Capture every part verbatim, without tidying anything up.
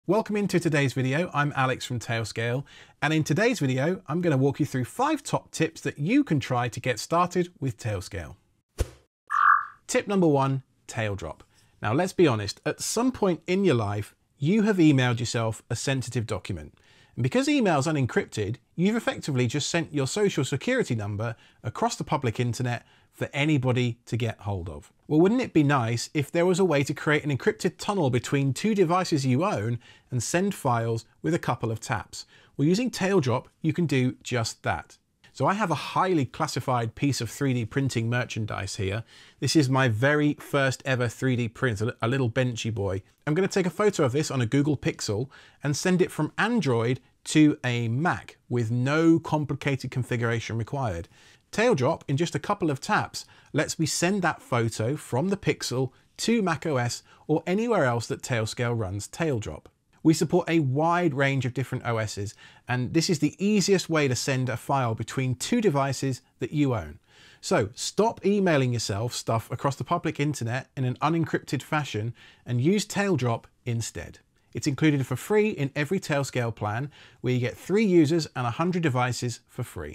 Welcome into today's video. I'm Alex from Tailscale, and in today's video I'm going to walk you through five top tips that you can try to get started with Tailscale. Tip number one, Taildrop. Now let's be honest, at some point in your life you have emailed yourself a sensitive document. And because email's unencrypted, you've effectively just sent your social security number across the public internet for anybody to get hold of. Well, wouldn't it be nice if there was a way to create an encrypted tunnel between two devices you own and send files with a couple of taps? Well, using Taildrop, you can do just that. So I have a highly classified piece of three D printing merchandise here. This is my very first ever three D print, a little benchy boy. I'm going to take a photo of this on a Google Pixel and send it from Android to a Mac with no complicated configuration required. Taildrop, in just a couple of taps, lets me send that photo from the Pixel to macOS or anywhere else that Tailscale runs Taildrop. We support a wide range of different O Ss, and this is the easiest way to send a file between two devices that you own. So stop emailing yourself stuff across the public internet in an unencrypted fashion and use Taildrop instead. It's included for free in every Tailscale plan, where you get three users and one hundred devices for free.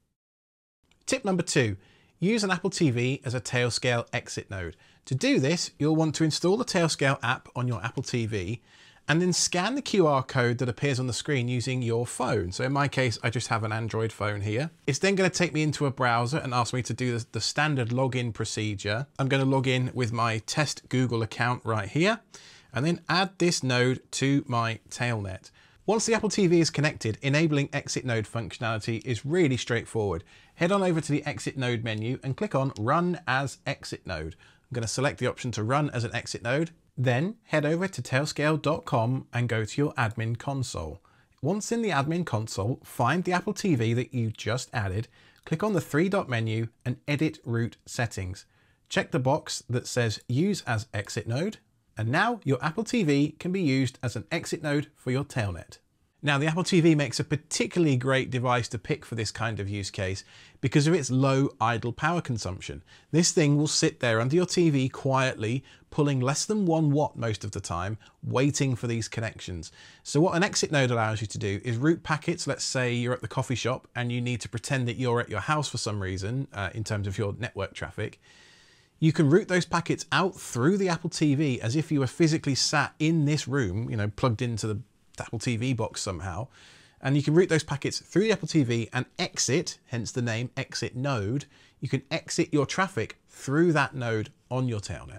Tip number two, use an Apple T V as a Tailscale exit node. To do this, you'll want to install the Tailscale app on your Apple T V and then scan the Q R code that appears on the screen using your phone. So in my case, I just have an Android phone here. It's then going to take me into a browser and ask me to do the standard login procedure. I'm going to log in with my test Google account right here and then add this node to my Tailnet. Once the Apple T V is connected, enabling exit node functionality is really straightforward. Head on over to the exit node menu and click on Run as Exit Node. I'm going to select the option to run as an exit node. Then head over to tailscale dot com and go to your admin console. Once in the admin console, find the Apple T V that you just added, click on the three dot menu and edit root settings. Check the box that says Use as Exit Node, and now your Apple T V can be used as an exit node for your Tailnet. Now, the Apple T V makes a particularly great device to pick for this kind of use case because of its low idle power consumption. This thing will sit there under your T V quietly, pulling less than one watt most of the time, waiting for these connections. So what an exit node allows you to do is route packets. Let's say you're at the coffee shop and you need to pretend that you're at your house for some reason uh, in terms of your network traffic. You can route those packets out through the Apple T V as if you were physically sat in this room, you know, plugged into the Apple T V box somehow, and you can route those packets through the Apple T V and exit, hence the name exit node. You can exit your traffic through that node on your Tailnet.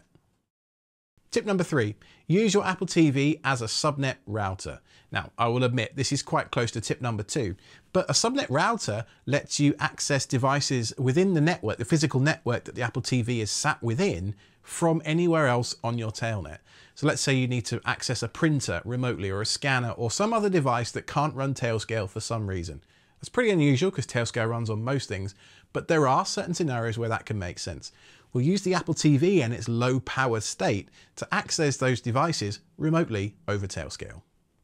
Tip number three, use your Apple T V as a subnet router. Now, I will admit this is quite close to tip number two, but a subnet router lets you access devices within the network, the physical network that the Apple T V is sat within, from anywhere else on your Tailnet. So let's say you need to access a printer remotely or a scanner or some other device that can't run Tailscale for some reason. That's pretty unusual because Tailscale runs on most things, but there are certain scenarios where that can make sense. We'll use the Apple T V and its low power state to access those devices remotely over Tailscale.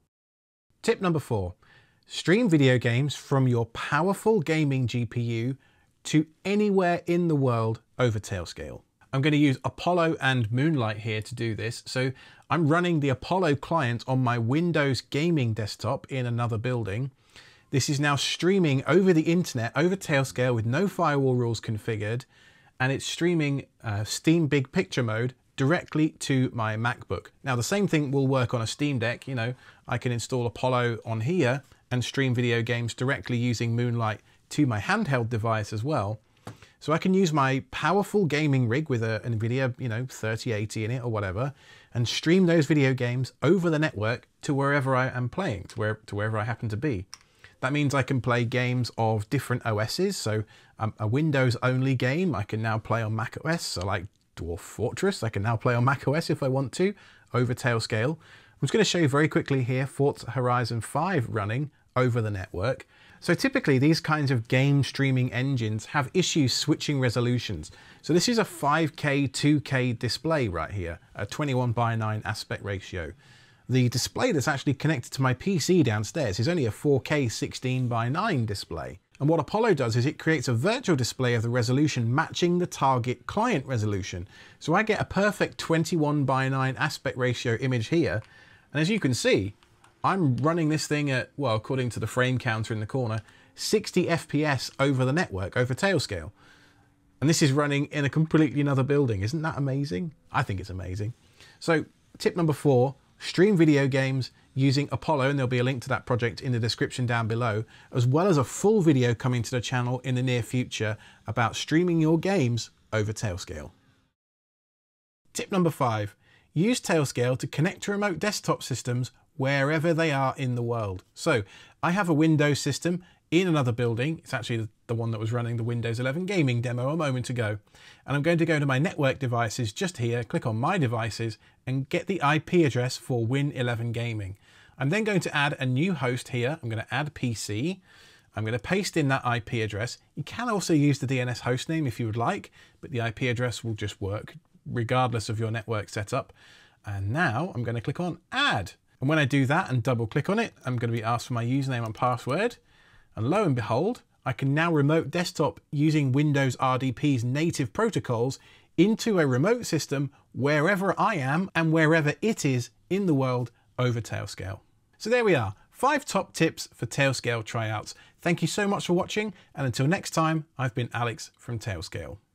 Tip number four, stream video games from your powerful gaming G P U to anywhere in the world over Tailscale. I'm going to use Apollo and Moonlight here to do this. So I'm running the Apollo client on my Windows gaming desktop in another building. This is now streaming over the internet, over Tailscale with no firewall rules configured, and it's streaming uh, Steam Big Picture mode directly to my MacBook. Now the same thing will work on a Steam Deck. You know, I can install Apollo on here and stream video games directly using Moonlight to my handheld device as well. So I can use my powerful gaming rig with a NVIDIA, you know, thirty eighty in it or whatever, and stream those video games over the network to wherever I am playing, to, where, to wherever I happen to be. That means I can play games of different O Ss. So um, a Windows only game I can now play on macOS. So like Dwarf Fortress, I can now play on macOS if I want to over Tailscale. I'm just going to show you very quickly here Forza Horizon five running over the network. So typically these kinds of game streaming engines have issues switching resolutions. So this is a five K two K display right here, a twenty-one by nine aspect ratio. The display that's actually connected to my P C downstairs is only a four K sixteen by nine display. And what Apollo does is it creates a virtual display of the resolution matching the target client resolution. So I get a perfect twenty-one by nine aspect ratio image here. And as you can see, I'm running this thing at, well, according to the frame counter in the corner, sixty F P S over the network, over Tailscale. And this is running in a completely another building. Isn't that amazing? I think it's amazing. So tip number four, stream video games using Apollo, and there'll be a link to that project in the description down below, as well as a full video coming to the channel in the near future about streaming your games over Tailscale. Tip number five, use Tailscale to connect to remote desktop systems wherever they are in the world. So I have a Windows system in another building. It's actually the one that was running the Windows eleven gaming demo a moment ago. And I'm going to go to my network devices just here, click on my devices and get the I P address for Win eleven Gaming. I'm then going to add a new host here. I'm going to add P C. I'm going to paste in that I P address. You can also use the D N S hostname if you would like, but the I P address will just work regardless of your network setup. And now I'm going to click on add. And when I do that and double click on it, I'm going to be asked for my username and password. And lo and behold, I can now remote desktop using Windows R D P's native protocols into a remote system wherever I am and wherever it is in the world over Tailscale. So there we are, five top tips for Tailscale tryouts. Thank you so much for watching, and until next time, I've been Alex from Tailscale.